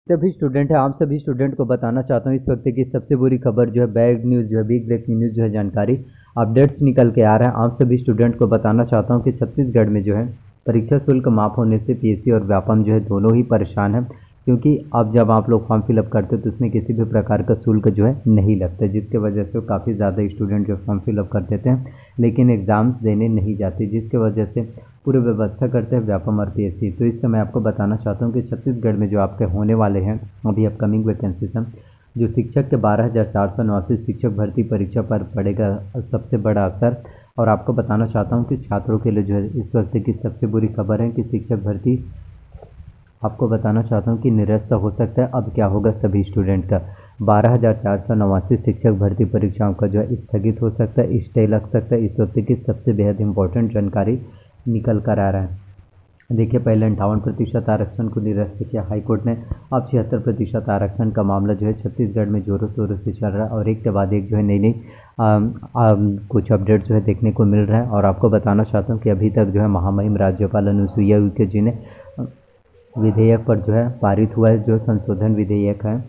सभी स्टूडेंट है, आप सभी स्टूडेंट को बताना चाहता हूँ इस वक्त की सबसे बुरी खबर जो है, बैड न्यूज़ जो है, बिग ब्रेकिंग न्यूज़ जो है, जानकारी अपडेट्स निकल के आ रहा है। आप सभी स्टूडेंट को बताना चाहता हूँ कि छत्तीसगढ़ में जो है परीक्षा शुल्क माफ़ होने से पीएससी और व्यापम जो है दोनों ही परेशान हैं, क्योंकि अब जब आप लोग फॉर्म फिलअप करते हो तो उसमें किसी भी प्रकार का शुल्क जो है नहीं लगता, जिसके वजह से काफ़ी ज़्यादा स्टूडेंट जो फॉर्म फिलअप कर देते हैं लेकिन एग्ज़ाम्स देने नहीं जाते, जिसके वजह से पूरी व्यवस्था करते हैं व्यापम और पीएससी। तो इससे मैं आपको बताना चाहता हूँ कि छत्तीसगढ़ में जो आपके होने वाले हैं अभी अपकमिंग वैकेंसीज हैं, जो शिक्षक के 12,489 शिक्षक भर्ती परीक्षा पर पड़ेगा सबसे बड़ा असर। और आपको बताना चाहता हूँ कि छात्रों के लिए जो है इस वक्त की सबसे बुरी खबर है कि शिक्षक भर्ती, आपको बताना चाहता हूँ कि निरस्त हो सकता है। अब क्या होगा सभी स्टूडेंट का 12,489 शिक्षक भर्ती परीक्षाओं का जो है स्थगित हो सकता है, स्टे लग सकता है। इस वक्त की सबसे बेहद इंपॉर्टेंट जानकारी निकल कर आ रहा है। देखिए, पहले 58% आरक्षण को निरस्त किया हाईकोर्ट ने, अब 76% आरक्षण का मामला जो है छत्तीसगढ़ में जोरों शोरों से चल रहा है और एक के बाद एक जो है नई नई कुछ अपडेट जो है देखने को मिल रहा है। और आपको बताना चाहता हूँ कि अभी तक जो है महामहिम राज्यपाल अनुसुईया उइके जी ने विधेयक पर जो है पारित हुआ है, जो संशोधन विधेयक है।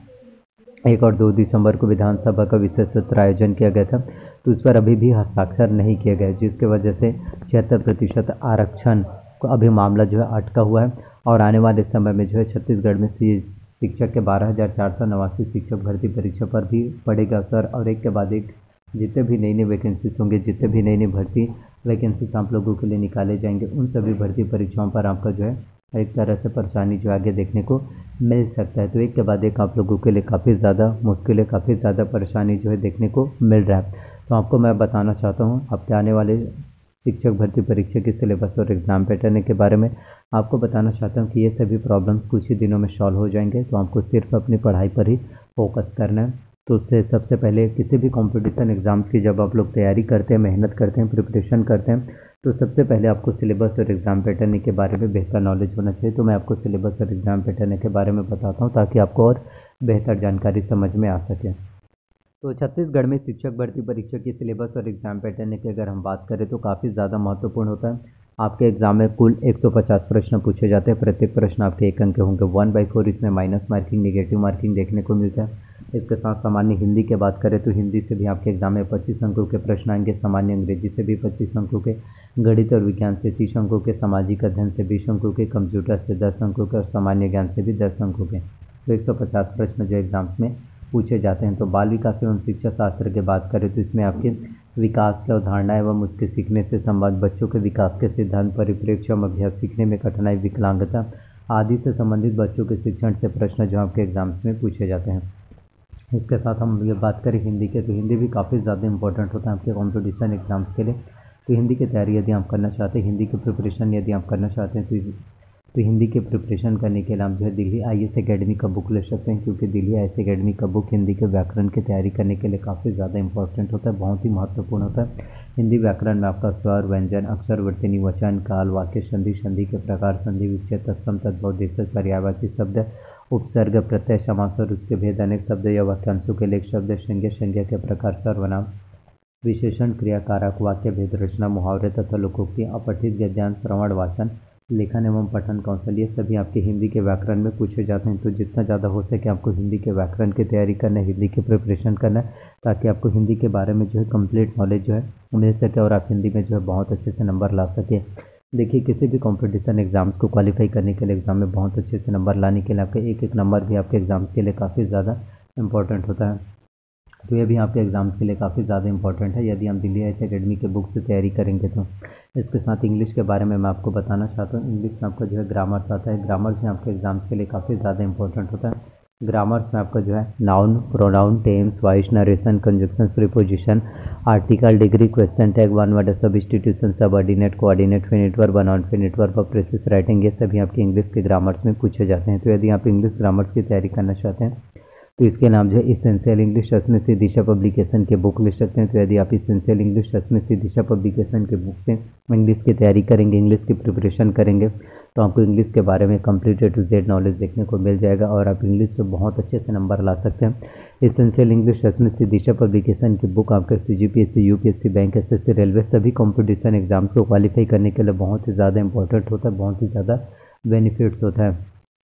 1 और 2 दिसंबर को विधानसभा का विशेष सत्र आयोजन किया गया था, तो उस पर अभी भी हस्ताक्षर नहीं किए गए, जिसके वजह से 76% आरक्षण को अभी मामला जो है अटका हुआ है। और आने वाले समय में जो है छत्तीसगढ़ में शिक्षक के 12,489 शिक्षक भर्ती परीक्षा पर भी पड़ेगा असर। और एक के बाद एक जितने भी नई नई वैकेंसीज होंगे, जितने भी नई नई भर्ती वैकेंसीज आप लोगों के लिए निकाले जाएंगे, उन सभी भर्ती परीक्षाओं पर आपका जो है एक तरह से परेशानी जो आगे देखने को मिल सकता है। तो एक के बाद एक आप लोगों के लिए काफ़ी ज़्यादा मुश्किलें, काफ़ी ज़्यादा परेशानी जो है देखने को मिल रहा है। तो आपको मैं बताना चाहता हूँ आपके आने वाले शिक्षक भर्ती परीक्षा के सिलेबस और एग्ज़ाम पैटर्न के बारे में आपको बताना चाहता हूँ कि ये सभी प्रॉब्लम्स कुछ ही दिनों में सॉल्व हो जाएंगे। तो आपको सिर्फ अपनी पढ़ाई पर ही फोकस करना है। तो उससे सबसे पहले किसी भी कॉम्पिटिशन एग्ज़ाम्स की जब आप लोग तैयारी करते हैं, मेहनत करते हैं, प्रिपरेशन करते हैं, तो सबसे पहले आपको सिलेबस और एग्ज़ाम पैटर्न के बारे में बेहतर नॉलेज होना चाहिए। तो मैं आपको सिलेबस और एग्ज़ाम पैटर्न के बारे में बताता हूँ ताकि आपको और बेहतर जानकारी समझ में आ सके। तो छत्तीसगढ़ में शिक्षक भर्ती परीक्षा की सिलेबस और एग्ज़ाम पैटर्न की अगर हम बात करें तो काफ़ी ज़्यादा महत्वपूर्ण होता है। आपके एग्ज़ाम में कुल 150 प्रश्न पूछे जाते हैं। प्रत्येक प्रश्न आपके 1 अंक के होंगे। 1/4 इसमें माइनस मार्किंग, नेगेटिव मार्किंग देखने को मिलता है। इसके साथ सामान्य हिंदी की बात करें तो हिंदी से भी आपके एग्ज़ाम में 25 अंकों के प्रश्न आएंगे। सामान्य अंग्रेजी से भी 25 अंकों के, गणित और विज्ञान से 30 अंकों के, सामाजिक अध्ययन से 20 अंकों के, कंप्यूटर से 10 अंकों के और सामान्य ज्ञान से भी 10 अंकों के। तो 150 प्रश्न जो एग्ज़ाम्स में पूछे जाते हैं। तो बाल विकास एवं शिक्षा शास्त्र की बात करें तो इसमें आपके विकास की अवधारणा एवं उसके सीखने से संबंध, बच्चों के विकास के सिद्धांत, परिप्रेक्ष्य एवं अभ्यास, सीखने में कठिनाई, विकलांगता आदि से संबंधित बच्चों के शिक्षण से प्रश्न जो आपके एग्ज़ाम्स में पूछे जाते हैं। इसके साथ हम ये बात करें हिंदी के, तो हिंदी भी काफ़ी ज़्यादा इंपॉर्टेंट होता है आपके कॉम्पिटिशन एग्ज़ाम्स के लिए। तो हिंदी की तैयारी यदि आप करना चाहते हैं, हिंदी की प्रिपरेशन यदि आप करना चाहते हैं तो हिंदी के प्रिपरेशन करने के लिए आप जो है दिल्ली IAS एकेडमी का बुक ले सकते हैं, क्योंकि दिल्ली IAS एकेडमी का बुक हिंदी के व्याकरण की तैयारी करने के लिए काफ़ी ज़्यादा इंपॉर्टेंट होता है, बहुत ही महत्वपूर्ण होता है। हिंदी व्याकरण में आपका स्वर, व्यंजन, अक्षर, वर्तनी, वचन, काल, वाक्य, संधि, संधि के प्रकार, संधि विच्छेद, तत्सम, तद्भव, देशज, पर्यायवाची शब्द, उपसर्ग, प्रत्यय, समास और उसके भेद, अनेक शब्द या वाक्यांशों के लिए शब्द, संज्ञा, संज्ञा के प्रकार, सर्वनाम, विशेषण, क्रिया, कारक, वाक्य भेद, रचना, मुहावरे तथा लोकोक्ति, अपठित गद्यांश, श्रवण, वाचन, लेखन एवं पठन कौशल, ये सभी आपके हिंदी के व्याकरण में पूछे जाते हैं। तो जितना ज़्यादा हो सके आपको हिंदी के व्याकरण की तैयारी करना है, हिंदी की प्रिपरेशन करना है, ताकि आपको हिंदी के बारे में जो है कंप्लीट नॉलेज जो है मिल सके और आप हिंदी में जो है बहुत अच्छे से नंबर ला सके। देखिए, किसी भी कॉम्पिटिशन एग्ज़ाम्स को क्वालिफाई करने के लिए, एग्ज़ाम में बहुत अच्छे से नंबर लाने के लिए आपके एक एक नंबर भी आपके एग्ज़ाम्स के लिए काफ़ी ज़्यादा इंपॉर्टेंट होता है। तो ये भी आपके एग्ज़ाम्स के लिए काफ़ी ज़्यादा इंपॉर्टेंट है यदि हम दिल्ली IAS एकेडमी के बुक से तैयारी करेंगे तो। इसके साथ इंग्लिश के बारे में मैं आपको बताना चाहता हूँ। इंग्लिश में आपका जो है ग्रामर्स आता है। ग्रामर्स में आपके एग्ज़ाम्स के लिए काफ़ी ज़्यादा इंपॉर्टेंट होता है। ग्रामर्स में आपका जो है noun, pronoun, tense, voice, narration, conjunctions, preposition, article, degree, question tag, one word substitution, subordinate, coordinate, finite verb, non finite verb, precis writing, ये सभी आपके इंग्लिश के ग्रामर्स में पूछे जाते हैं। तो यदि आप इंग्लिश ग्रामर्स की तैयारी करना चाहते हैं तो इसके नाम जो है इसेंशियल इंग्लिश टचमें से दिशा पब्लिकेशन के बुक ले सकते हैं। तो यदि आप इसेंशियल इंग्लिश टचमें से दिशा पब्लिकेशन के बुक से इंग्लिश की तैयारी करेंगे, इंग्लिश की प्रिपरेशन करेंगे, तो आपको इंग्लिश के बारे में complete A to Z knowledge देखने को मिल जाएगा और आप इंग्लिश पे बहुत अच्छे से नंबर ला सकते हैं। इसेंशियल इंग्लिश टचमें से दिशा पब्लिकेशन की बुक आपके CGPSC, UPSC, bank, SSC, railway सभी कॉम्पिटिशन एग्जाम्स को क्वालिफाई करने के लिए बहुत ही ज़्यादा इंपॉर्टेंट होता है, बहुत ही ज़्यादा बेनिफिट्स होता है।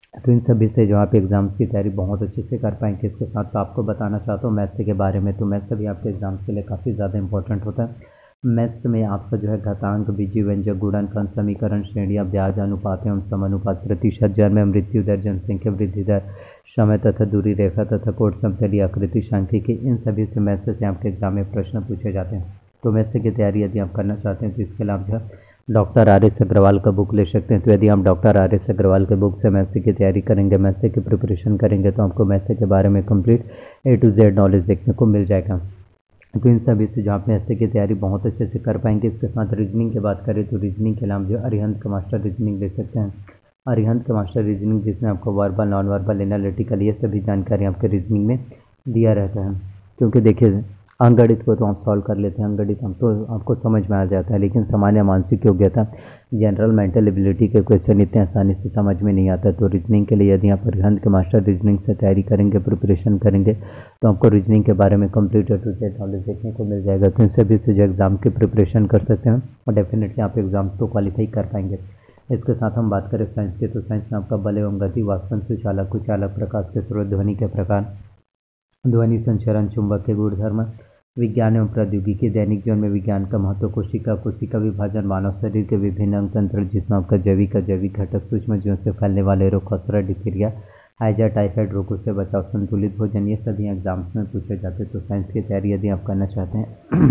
तो इन सभी से जो आप एग्ज़ाम्स की तैयारी बहुत अच्छे से कर पाएंगे। इसके साथ तो आपको बताना चाहता हूँ मैथ्स के बारे में। तो मैथ्स भी आपके एग्ज़ाम्स के लिए काफ़ी ज़्यादा इंपॉर्टेंट होता है। मैथ्स में आपका जो है घातांक, बीजीय व्यंजक, गुणनखंड, समीकरण, श्रेणियाँ, ब्याज, अनुपात एवं समानुपात, प्रतिशत, जन्म, मृत्यु दर, जनसंख्या वृद्धि दर, समय तथा दूरी, रेखा तथा कोण, समतलीय आकृति, सांख्यिकी, इन सभी से मैथ्स से आपके एग्जाम में प्रश्न पूछे जाते हैं। तो मैथ्स की तैयारी यदि आप करना चाहते हैं तो इसके लिए आप जो है डॉक्टर आर एस अग्रवाल का बुक ले सकते हैं। तो यदि आप डॉक्टर आर एस अग्रवाल के बुक से मैथ्स की तैयारी करेंगे, मैथ्स की प्रिपरेशन करेंगे, तो आपको मैथ्स के बारे में complete A to Z knowledge देखने को मिल जाएगा। तो इन सभी से जो आप मैथ्स की तैयारी बहुत अच्छे से कर पाएंगे। इसके साथ रीजनिंग की बात करें तो रीजनिंग के लिए आप जो अरिहंत का मास्टर रीजनिंग ले सकते हैं। अरिहंत का मास्टर रीजनिंग जिसमें आपको वर्बल, नॉन वर्बल, एनालिटिकल ये सभी जानकारी आपके रीजनिंग में दिया रहता है। क्योंकि देखिए अंकगणित को तो आप सॉल्व कर लेते हैं, अंकगणित हम तो आपको समझ में आ जाता है, लेकिन सामान्य मानसिक योग्यता, जनरल मेंटल एबिलिटी के क्वेश्चन इतने आसानी से समझ में नहीं आता। तो रीजनिंग के लिए यदि आप अरिहंत के मास्टर रीजनिंग से तैयारी करेंगे, प्रिपरेशन करेंगे, तो आपको रीजनिंग के बारे में complete A to Z knowledge देखने को मिल जाएगा। तो इन सभी से जो एग्ज़ाम की प्रिपरेशन कर सकते हैं और डेफिनेटली आप एग्ज़ाम्स को क्वालिफाई कर पाएंगे। इसके साथ हम बात करें साइंस के, तो साइंस में आपका बल एवं गति, वाष्पन, सुचालक, कुचालक, प्रकाश के स्रोत, ध्वनि के प्रकार, ध्वनि संचरण, चुंबक के गुणधर्म, विज्ञान एवं प्रौद्योगिकी, दैनिक जीवन में विज्ञान का महत्व, कोशिका, कोशिका विभाजन, मानव शरीर के विभिन्न अंग तंत्र जिसमें आपका जैविक घटक, सूक्ष्म जीवों से फैलने वाले रोग, खसरा, डिप्थीरिया, हैजा, टाइफाइड रोगों से बचाव, संतुलित भोजन, ये सभी एग्जाम्स में पूछे जाते हैं। तो साइंस की तैयारी यदि आप करना चाहते हैं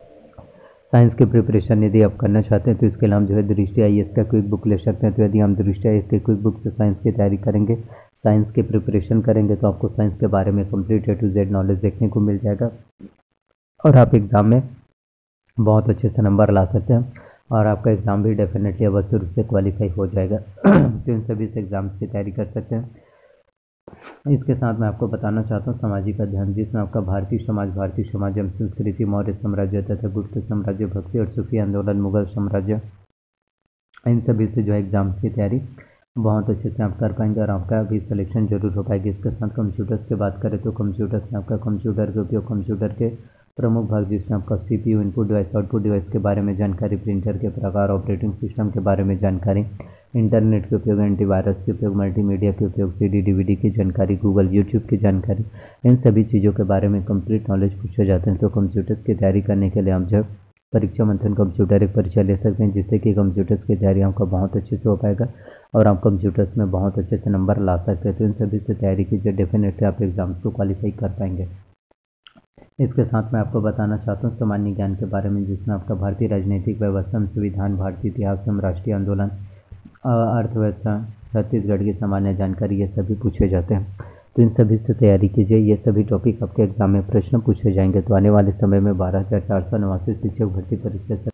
साइंस की प्रिपरेशन यदि आप करना चाहते हैं तो इसके लिए हम जो है दृष्टि IAS का क्विक बुक ले सकते हैं। तो यदि हम दृष्टि IAS के क्विक बुक से साइंस की तैयारी करेंगे, साइंस की प्रिपरेशन करेंगे, तो आपको साइंस के बारे में complete A to Z knowledge देखने को मिल जाएगा और आप एग्ज़ाम में बहुत अच्छे से नंबर ला सकते हैं और आपका एग्ज़ाम भी डेफिनेटली अवश्य रूप से क्वालिफाई हो जाएगा। तो इन सभी से एग्ज़ाम्स की तैयारी कर सकते हैं। इसके साथ मैं आपको बताना चाहता हूँ सामाजिक अध्ययन, जिसमें आपका भारतीय समाज एवं संस्कृति, मौर्य साम्राज्य तथा गुप्त साम्राज्य, भक्ति और सूफी आंदोलन, मुगल साम्राज्य, इन सभी से जो है एग्ज़ाम्स की तैयारी बहुत अच्छे से आप कर पाएंगे और आपका भी सिलेक्शन जरूर हो पाएगी। इसके साथ कंप्यूटर्स की बात करें तो कंप्यूटर्स में आपका कंप्यूटर के उपयोग, कंप्यूटर के प्रमुख भाग जिसमें आपका CPU, input device, output device के बारे में जानकारी, प्रिंटर के प्रकार, ऑपरेटिंग सिस्टम के बारे में जानकारी, इंटरनेट के उपयोग, एंटीवायरस के उपयोग, मल्टीमीडिया के उपयोग, CD DVD की जानकारी, गूगल यूट्यूब की जानकारी, इन सभी चीज़ों के बारे में कंप्लीट नॉलेज पूछे जाते हैं। तो कंप्यूटर्स की तैयारी करने के लिए आप जब परीक्षा मंथन कंप्यूटर एक परीक्षा ले सकते हैं, जिससे कि कंप्यूटर्स की तैयारी आपका बहुत अच्छे से हो पाएगा और आप कंप्यूटर्स में बहुत अच्छे से नंबर ला सकते हैं। तो इन सभी से तैयारी कीजिए, डेफिनेटली आप एग्ज़ाम्स को क्वालिफाई कर पाएंगे। इसके साथ मैं आपको बताना चाहता हूँ सामान्य ज्ञान के बारे में, जिसमें आपका भारतीय राजनीतिक व्यवस्था, संविधान, भारतीय इतिहास, राष्ट्रीय आंदोलन, अर्थव्यवस्था, छत्तीसगढ़ की सामान्य जानकारी, ये सभी पूछे जाते हैं। तो इन सभी से तैयारी कीजिए, ये सभी टॉपिक आपके एग्जाम में प्रश्न पूछे जाएंगे। तो आने वाले समय में 12,489 शिक्षक भर्ती परीक्षा